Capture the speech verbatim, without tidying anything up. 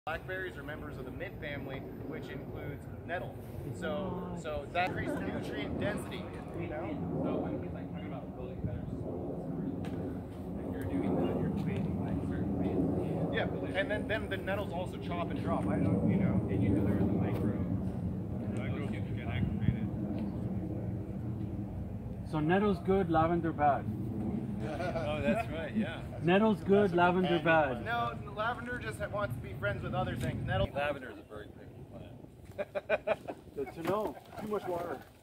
Blackberries are members of the mint family, which includes nettle. So, so that increases nutrient density. You know? So when he's like talking about building better soils, if you're doing that, you're creating like certain ways. Yeah, and then, then the nettles also chop and drop. I don't, you know. And you deliver the micro. Micro get activated. So nettle's good, lavender bad. Oh, that's right, yeah. Nettle's good, lavender bad. No, lavender just wants to be friends with other things. Nettle. Lavender is a very picky plant. Good to know. Too much water.